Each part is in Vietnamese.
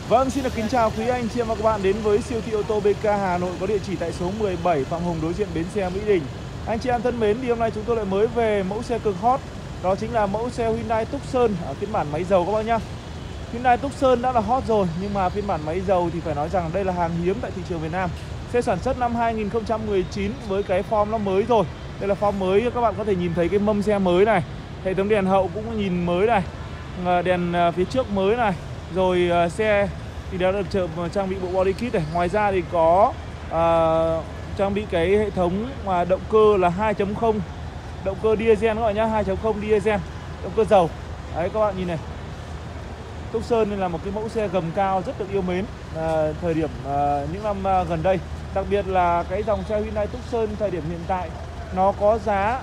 Vâng, xin được kính chào quý anh chị em và các bạn đến với siêu thị ô tô BK Hà Nội có địa chỉ tại số 17 Phạm Hùng đối diện bến xe Mỹ Đình. Anh chị em thân mến, thì hôm nay chúng tôi lại mới về mẫu xe cực hot. Đó chính là mẫu xe Hyundai Tucson ở phiên bản máy dầu các bác nhá. Hyundai Tucson đã là hot rồi, nhưng mà phiên bản máy dầu thì phải nói rằng đây là hàng hiếm tại thị trường Việt Nam. Xe sản xuất năm 2019 với cái form nó mới rồi. Đây là form mới, các bạn có thể nhìn thấy cái mâm xe mới này. Hệ thống đèn hậu cũng nhìn mới này. Đèn phía trước mới này. Rồi xe thì đã được trang bị bộ body kit này. Ngoài ra thì có trang bị cái hệ thống động cơ là 2.0, động cơ diesel các bạn nhá, 2.0 diesel, động cơ dầu. Đấy các bạn nhìn này. Tucson là một cái mẫu xe gầm cao rất được yêu mến thời điểm những năm gần đây. Đặc biệt là cái dòng xe Hyundai Tucson thời điểm hiện tại nó có giá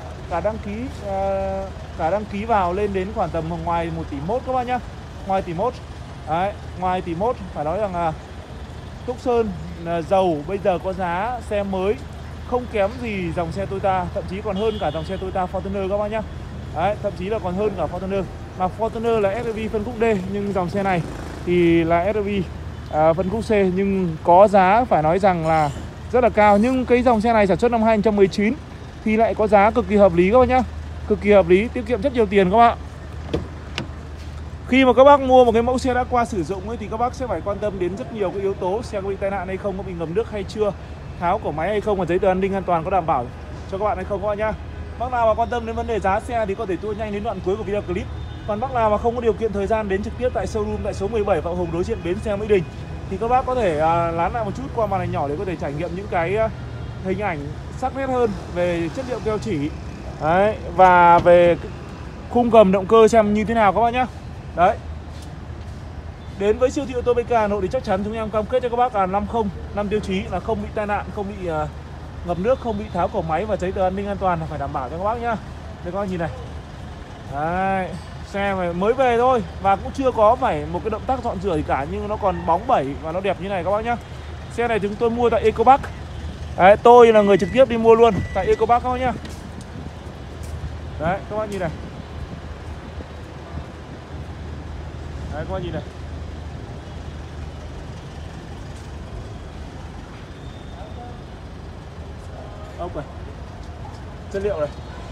cả đăng ký vào lên đến khoảng tầm ngoài 1 tỷ mốt các bạn nhá. Ngoài tỷ mốt. Đấy, ngoài tỷ mốt phải nói rằng Tucson dầu bây giờ có giá xe mới không kém gì dòng xe Toyota, thậm chí còn hơn cả dòng xe Toyota Fortuner các bác nhá. Đấy, thậm chí là còn hơn cả Fortuner. Mà Fortuner là SUV phân khúc D, nhưng dòng xe này thì là SUV phân khúc C, nhưng có giá phải nói rằng là rất là cao. Nhưng cái dòng xe này sản xuất năm 2019 thì lại có giá cực kỳ hợp lý các bác nhá. Cực kỳ hợp lý, tiết kiệm rất nhiều tiền các bạn. Khi mà các bác mua một cái mẫu xe đã qua sử dụng ấy, thì các bác sẽ phải quan tâm đến rất nhiều cái yếu tố: xe có bị tai nạn hay không, có bị ngấm nước hay chưa, tháo cổ máy hay không, và giấy tờ an ninh an toàn có đảm bảo cho các bạn hay không các bạn nhá. Bác nào mà quan tâm đến vấn đề giá xe thì có thể tua nhanh đến đoạn cuối của video clip. Còn bác nào mà không có điều kiện thời gian đến trực tiếp tại showroom tại số 17 Phạm Hùng đối diện bến xe Mỹ Đình thì các bác có thể lán lại một chút qua màn hình nhỏ để có thể trải nghiệm những cái hình ảnh sắc nét hơn về chất liệu keo chỉ. Đấy, và về khung gầm động cơ xem như thế nào các bác nhá. Đấy. Đến với siêu thị ô tô BK Hà Nội thì chắc chắn chúng em cam kết cho các bác là 5 tiêu chí là không bị tai nạn, không bị ngập nước, không bị tháo cổ máy, và giấy tờ an ninh an toàn là phải đảm bảo cho các bác nhá. Đây các bác nhìn này. Đấy, xe này mới về thôi và cũng chưa có phải một cái động tác dọn rửa gì cả, nhưng nó còn bóng bẩy và nó đẹp như này các bác nhá. Xe này chúng tôi mua tại Ecopark. Đấy, tôi là người trực tiếp đi mua luôn tại Ecopark các bác nhá. Đấy, các bác nhìn này. Đấy, các bác nhìn này. Ốc này, chất liệu này.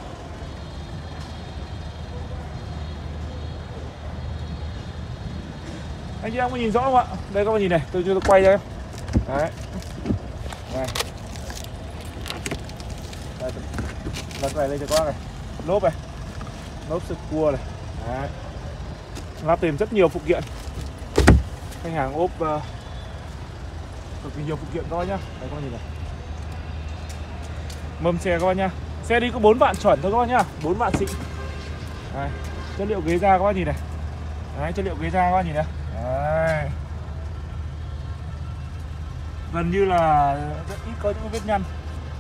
Anh chị em có nhìn rõ không ạ? Đây các bạn nhìn này, tôi quay cho em. Đấy. Này. Đây, lật này lên cho các bác này. Lốp này. Lốp sực cua này. Đấy. Lắp thêm rất nhiều phụ kiện. Khách hàng ốp cực kỳ nhiều phụ kiện các bác nhá. Đây các bạn nhìn này. Mâm xe các bác nhá. Xe đi có 4 vạn chuẩn thôi các bác nhá, 4 vạn xịn. Đây, chất liệu ghế da các bác nhìn này. Đấy, chất liệu ghế da các bác nhìn này. Đấy. Gần như là rất ít có những vết nhăn.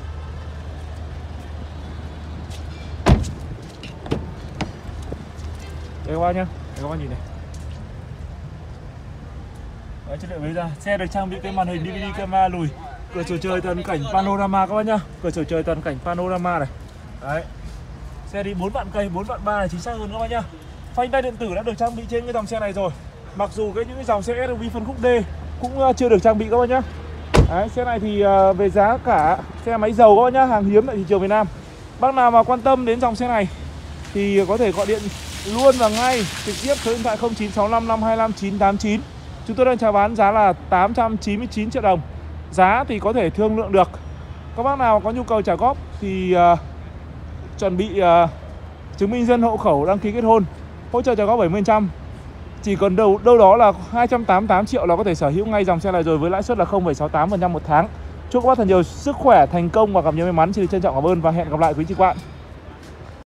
Đây các bác nhá. Đây các bác nhìn này. Đấy, chất liệu ghế da. Xe được trang bị cái màn hình DVD camera lùi, cửa sổ trời toàn cảnh panorama các bác nhá. Cửa sổ trời toàn cảnh panorama này. Đấy. Xe đi 4 vạn cây, 4 vạn 3 này chính xác hơn các bác nhá. Phanh tay điện tử đã được trang bị trên cái dòng xe này rồi. Mặc dù những cái dòng xe SUV phân khúc D cũng chưa được trang bị các bác nhá. Đấy, xe này thì về giá cả xe máy dầu các bác nhá, hàng hiếm tại thị trường Việt Nam. Bác nào mà quan tâm đến dòng xe này thì có thể gọi điện luôn và ngay trực tiếp số điện thoại 0965 525 989. Chúng tôi đang chào bán giá là 899 triệu đồng. Giá thì có thể thương lượng được. Các bác nào có nhu cầu trả góp thì chuẩn bị chứng minh dân, hộ khẩu, đăng ký kết hôn, hỗ trợ trả góp 70%. Chỉ còn đâu đó là 288 triệu là có thể sở hữu ngay dòng xe này rồi, với lãi suất là 0,68% một tháng. Chúc các bác thật nhiều sức khỏe, thành công và gặp nhiều may mắn. Xin được trân trọng cảm ơn và hẹn gặp lại quý chị các bạn.